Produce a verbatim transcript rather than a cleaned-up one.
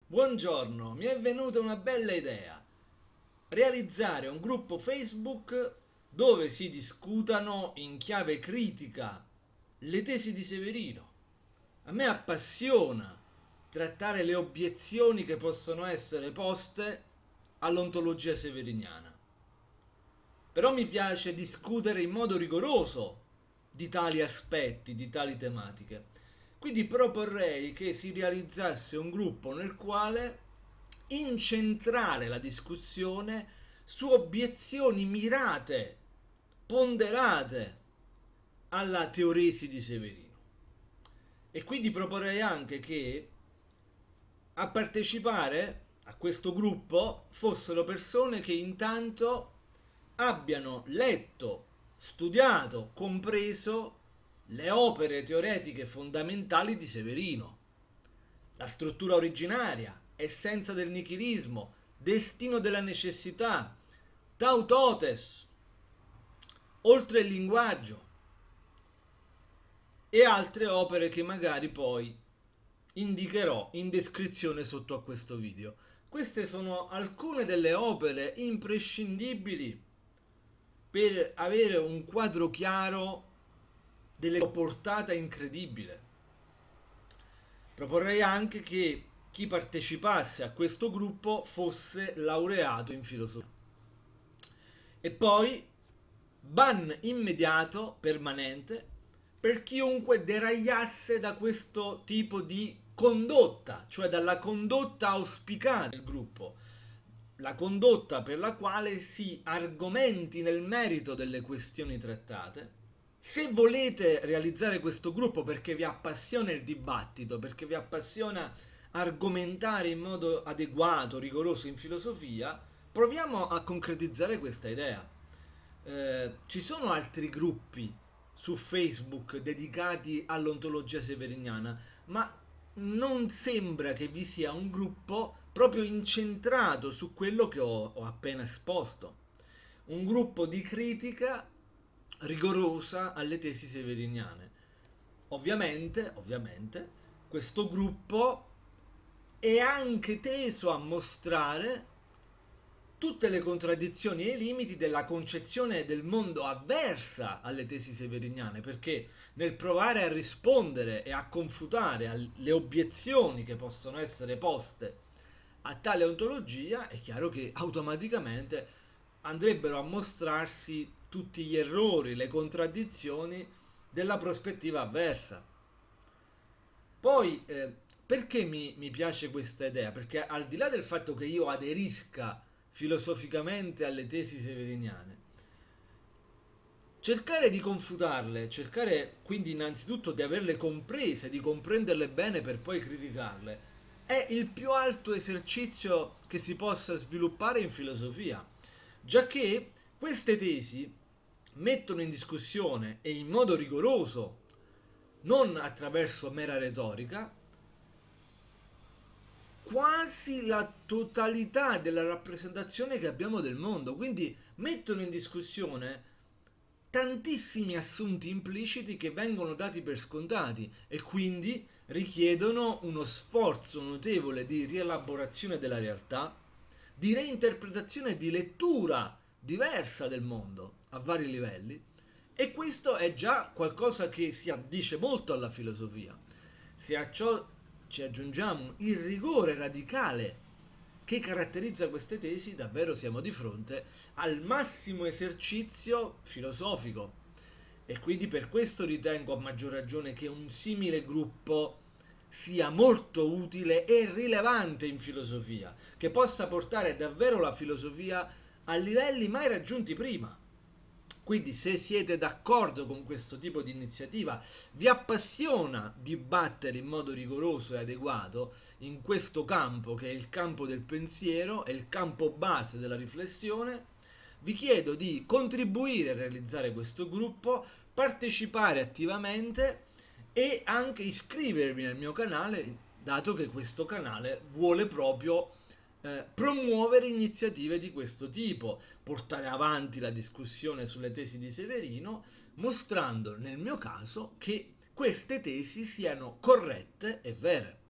Buongiorno, mi è venuta una bella idea. Realizzare un gruppo Facebook dove si discutano in chiave critica le tesi di Severino. A me appassiona trattare le obiezioni che possono essere poste all'ontologia severiniana. Però mi piace discutere in modo rigoroso di tali aspetti, di tali tematiche. Quindi proporrei che si realizzasse un gruppo nel quale incentrare la discussione su obiezioni mirate, ponderate alla teoresi di Severino. E quindi proporrei anche che a partecipare a questo gruppo fossero persone che intanto abbiano letto, studiato, compreso le opere teoretiche fondamentali di Severino, la struttura originaria, essenza del nichilismo, destino della necessità, Tautotes, oltre il linguaggio e altre opere che magari poi indicherò in descrizione sotto a questo video. Queste sono alcune delle opere imprescindibili per avere un quadro chiaro della portata incredibile. Proporrei anche che chi partecipasse a questo gruppo fosse laureato in filosofia. E poi ban immediato, permanente, per chiunque deragliasse da questo tipo di condotta, cioè dalla condotta auspicata del gruppo, la condotta per la quale si argomenti nel merito delle questioni trattate. Se volete realizzare questo gruppo perché vi appassiona il dibattito, perché vi appassiona argomentare in modo adeguato, rigoroso in filosofia, proviamo a concretizzare questa idea. Eh, ci sono altri gruppi su Facebook dedicati all'ontologia severiniana, ma non sembra che vi sia un gruppo proprio incentrato su quello che ho, ho appena esposto. Un gruppo di critica rigorosa alle tesi severiniane. Ovviamente, ovviamente, questo gruppo è anche teso a mostrare tutte le contraddizioni e i limiti della concezione del mondo avversa alle tesi severiniane, perché nel provare a rispondere e a confutare alle obiezioni che possono essere poste a tale ontologia, è chiaro che automaticamente andrebbero a mostrarsi tutti gli errori, le contraddizioni della prospettiva avversa. Poi, eh, perché mi, mi piace questa idea? Perché al di là del fatto che io aderisca filosoficamente alle tesi severiniane, cercare di confutarle, cercare quindi innanzitutto di averle comprese, di comprenderle bene per poi criticarle, è il più alto esercizio che si possa sviluppare in filosofia, giacché queste tesi mettono in discussione e in modo rigoroso, non attraverso mera retorica, quasi la totalità della rappresentazione che abbiamo del mondo, quindi mettono in discussione tantissimi assunti impliciti che vengono dati per scontati e quindi richiedono uno sforzo notevole di rielaborazione della realtà, di reinterpretazione e di lettura diversa del mondo a vari livelli, e questo è già qualcosa che si addice molto alla filosofia. Se a ciò ci aggiungiamo il rigore radicale che caratterizza queste tesi, davvero siamo di fronte al massimo esercizio filosofico. E quindi per questo ritengo a maggior ragione che un simile gruppo sia molto utile e rilevante in filosofia, che possa portare davvero la filosofia a livelli mai raggiunti prima. Quindi se siete d'accordo con questo tipo di iniziativa, vi appassiona dibattere in modo rigoroso e adeguato in questo campo che è il campo del pensiero, è il campo base della riflessione, vi chiedo di contribuire a realizzare questo gruppo, partecipare attivamente e anche iscrivervi nel mio canale, dato che questo canale vuole proprio eh, promuovere iniziative di questo tipo, portare avanti la discussione sulle tesi di Severino, mostrando nel mio caso che queste tesi siano corrette e vere.